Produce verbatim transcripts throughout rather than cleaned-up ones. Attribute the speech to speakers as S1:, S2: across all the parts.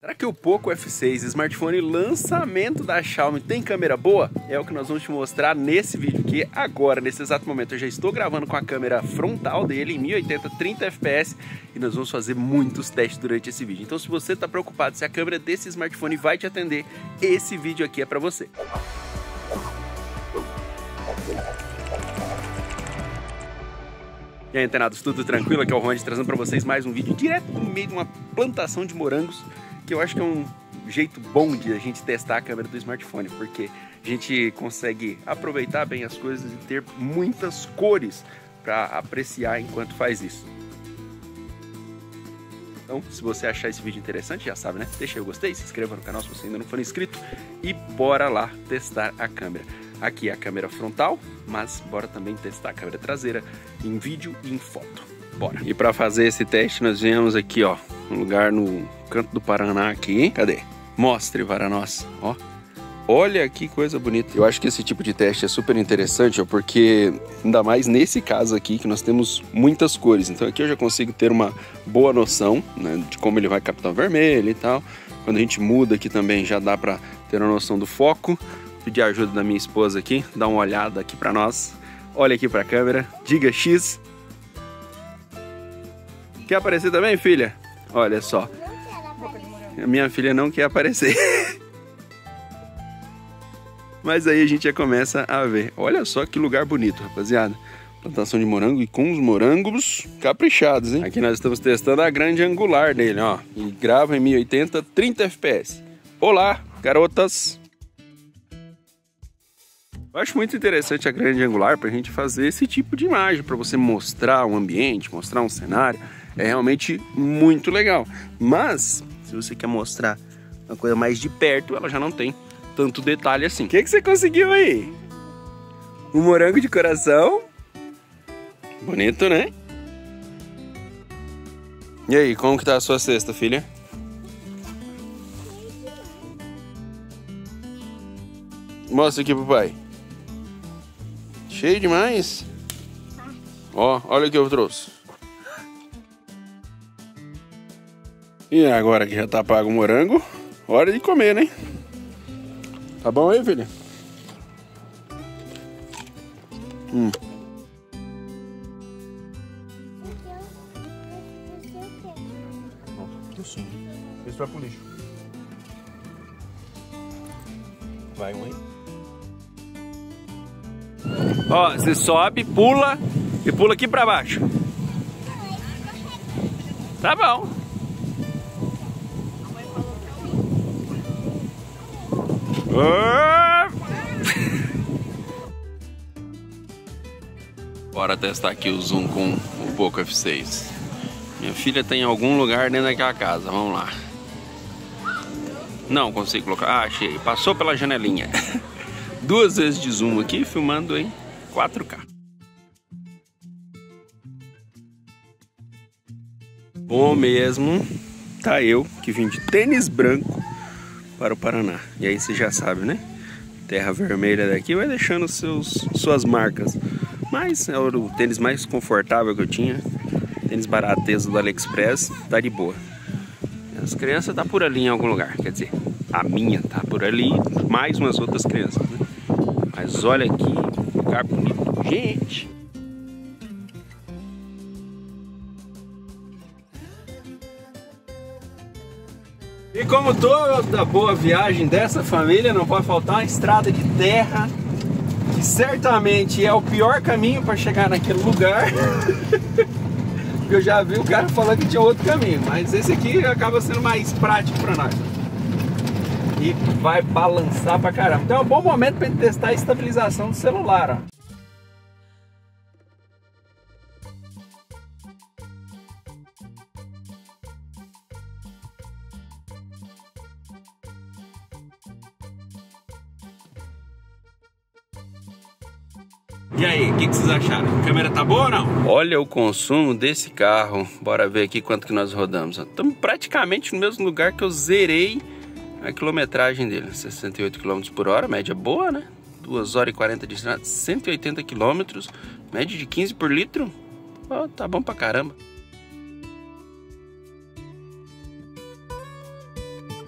S1: Será que o Poco F seis, smartphone lançamento da Xiaomi, tem câmera boa? É o que nós vamos te mostrar nesse vídeo aqui agora, nesse exato momento. Eu já estou gravando com a câmera frontal dele em mil e oitenta, trinta F P S e nós vamos fazer muitos testes durante esse vídeo. Então se você está preocupado se a câmera desse smartphone vai te atender, esse vídeo aqui é para você. E aí, antenados, tudo tranquilo? Aqui é o Ronde trazendo para vocês mais um vídeo direto no meio de uma plantação de morangos, que eu acho que é um jeito bom de a gente testar a câmera do smartphone, porque a gente consegue aproveitar bem as coisas e ter muitas cores para apreciar enquanto faz isso. Então, se você achar esse vídeo interessante, já sabe, né? Deixa aí o gostei, se inscreva no canal se você ainda não for inscrito e bora lá testar a câmera. Aqui é a câmera frontal, mas bora também testar a câmera traseira em vídeo e em foto. Bora! E para fazer esse teste nós viemos aqui, ó, um lugar no canto do Paraná aqui. Cadê? Mostre para nós, ó. Olha que coisa bonita. Eu acho que esse tipo de teste é super interessante, ó, porque ainda mais nesse caso aqui que nós temos muitas cores. Então aqui eu já consigo ter uma boa noção, né, de como ele vai captar o vermelho e tal. Quando a gente muda aqui também já dá para ter uma noção do foco. Pedir a ajuda da minha esposa aqui, dá uma olhada aqui para nós. Olha aqui para a câmera, diga X. Quer aparecer também, filha? Olha só. A minha filha não quer aparecer. Mas aí a gente já começa a ver. Olha só que lugar bonito, rapaziada. Plantação de morango e com os morangos caprichados, hein? Aqui nós estamos testando a grande angular dele, ó. E grava em mil e oitenta, trinta F P S. Olá, garotas! Eu acho muito interessante a grande angular para a gente fazer esse tipo de imagem, para você mostrar um ambiente, mostrar um cenário. É realmente muito legal. Mas, se você quer mostrar uma coisa mais de perto, ela já não tem tanto detalhe assim. O que, que você conseguiu aí? Um morango de coração. Bonito, né? E aí, como que tá a sua cesta, filha? Mostra aqui pro pai. Cheio demais. Ó, olha o que eu trouxe. E agora que já tá pago o morango, hora de comer, né? Tá bom aí, filha? Hum. Sim. Isso vai pro lixo. Vai um aí. Ó, você sobe, pula e pula aqui pra baixo. Tá bom. Bora testar aqui o zoom com o Poco F seis. Minha filha tem algum lugar dentro daquela casa, vamos lá. Não consigo colocar, ah, achei, passou pela janelinha. Duas vezes de zoom aqui, filmando em quatro K. Bom mesmo, tá eu que vim de tênis branco para o Paraná. E aí você já sabe, né? Terra vermelha daqui vai deixando seus, suas marcas. Mas é o tênis mais confortável que eu tinha. Tênis barateso do AliExpress, tá de boa. As crianças tá por ali em algum lugar. Quer dizer, a minha tá por ali, mais umas outras crianças, né? Mas olha aqui, lugar bonito. Gente! E como toda boa viagem dessa família, não pode faltar uma estrada de terra, que certamente é o pior caminho para chegar naquele lugar. Eu já vi o cara falando que tinha outro caminho, mas esse aqui acaba sendo mais prático para nós. E vai balançar pra caramba. Então é um bom momento para testar a estabilização do celular, ó. E aí, o que, que vocês acharam? A câmera tá boa ou não? Olha o consumo desse carro. Bora ver aqui quanto que nós rodamos. Estamos praticamente no mesmo lugar que eu zerei a quilometragem dele. sessenta e oito quilômetros por hora, média boa, né? duas horas e quarenta de estrada, cento e oitenta quilômetros, média de quinze por litro. Oh, tá bom pra caramba.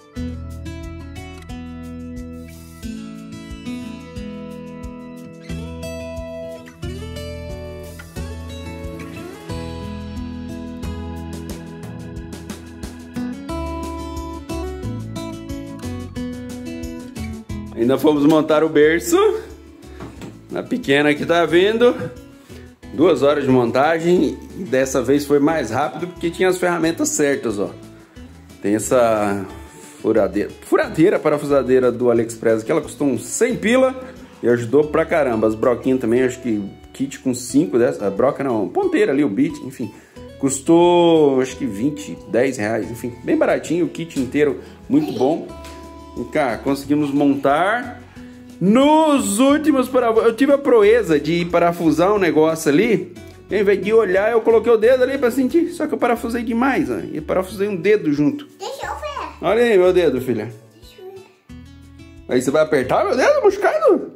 S1: ainda fomos montar o berço. A pequena que tá vindo. Duas horas de montagem. E dessa vez foi mais rápido porque tinha as ferramentas certas, ó. Tem essa furadeira, furadeira parafusadeira do AliExpress que ela custou uns cem pila e ajudou pra caramba. As broquinhas também, acho que kit com cinco dessa, a broca não, ponteira ali, o bit, enfim. Custou, acho que vinte, dez reais, enfim, bem baratinho, o kit inteiro, muito bom. E cá, conseguimos montar. Nos últimos parafusos, eu tive a proeza de parafusar um negócio ali. Em vez de olhar, eu coloquei o dedo ali pra sentir, só que eu parafusei demais, ó, e parafusei um dedo junto. Deixa eu ver. Olha aí meu dedo, filha. Deixa eu ver. Aí você vai apertar meu dedo, buscado?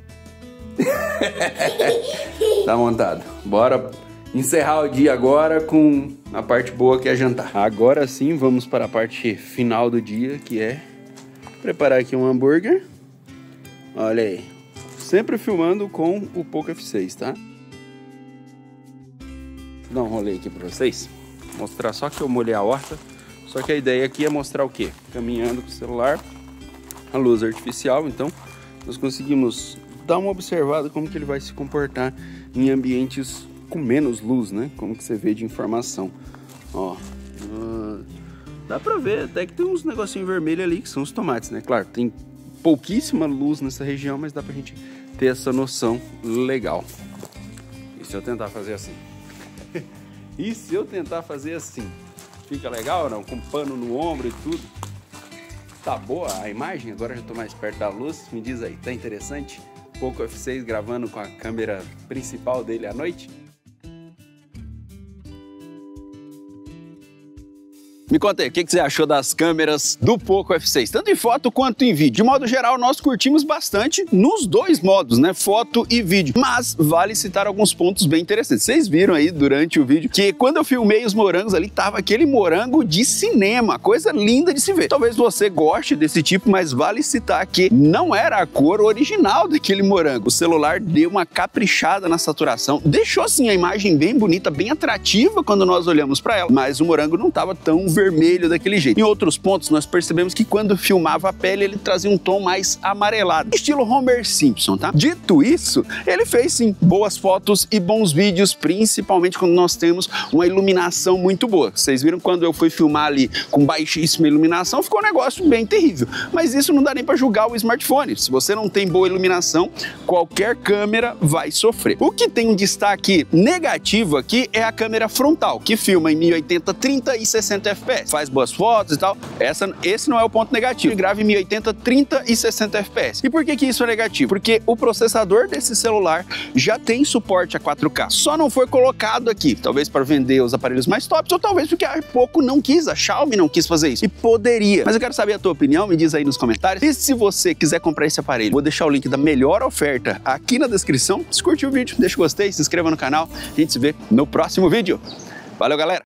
S1: Tá montado. Bora encerrar o dia agora com a parte boa que é jantar. Agora sim, vamos para a parte final do dia, que é preparar aqui um hambúrguer. Olha aí. Sempre filmando com o Poco F seis, tá? Vou dar um rolê aqui pra vocês. Mostrar só que eu molhei a horta. Só que a ideia aqui é mostrar o quê? Caminhando com o celular, a luz artificial. Então, nós conseguimos dar uma observada como que ele vai se comportar em ambientes com menos luz, né? Como que você vê de informação. Ó, uh, dá pra ver até que tem uns negocinhos vermelhos ali que são os tomates, né? Claro, tem pouquíssima luz nessa região, mas dá pra gente ter essa noção legal. E se eu tentar fazer assim? E se eu tentar fazer assim? Fica legal ou não? Com pano no ombro e tudo? Tá boa a imagem? Agora já tô mais perto da luz. Me diz aí, tá interessante? Poco F seis gravando com a câmera principal dele à noite? Me conta aí, o que você achou das câmeras do Poco F seis, tanto em foto quanto em vídeo? De modo geral, nós curtimos bastante nos dois modos, né? Foto e vídeo. Mas vale citar alguns pontos bem interessantes. Vocês viram aí durante o vídeo que quando eu filmei os morangos ali, tava aquele morango de cinema, coisa linda de se ver. Talvez você goste desse tipo, mas vale citar que não era a cor original daquele morango. O celular deu uma caprichada na saturação, deixou assim a imagem bem bonita, bem atrativa quando nós olhamos para ela, mas o morango não tava tão vermelho daquele jeito. Em outros pontos, nós percebemos que quando filmava a pele, ele trazia um tom mais amarelado, estilo Homer Simpson, tá? Dito isso, ele fez sim boas fotos e bons vídeos, principalmente quando nós temos uma iluminação muito boa. Vocês viram quando eu fui filmar ali com baixíssima iluminação, ficou um negócio bem terrível. Mas isso não dá nem para julgar o smartphone. Se você não tem boa iluminação, qualquer câmera vai sofrer. O que tem um destaque negativo aqui é a câmera frontal, que filma em mil e oitenta, trinta e sessenta F P S. Faz boas fotos e tal. Essa, esse não é o ponto negativo. Ele grava em mil e oitenta, trinta e sessenta F P S. E por que que isso é negativo? Porque o processador desse celular já tem suporte a quatro K. Só não foi colocado aqui. Talvez para vender os aparelhos mais tops, ou talvez porque a Poco não quis, a Xiaomi não quis fazer isso. E poderia. Mas eu quero saber a tua opinião, me diz aí nos comentários. E se você quiser comprar esse aparelho, vou deixar o link da melhor oferta aqui na descrição. Se curtiu o vídeo, deixa o gostei, se inscreva no canal. A gente se vê no próximo vídeo. Valeu, galera!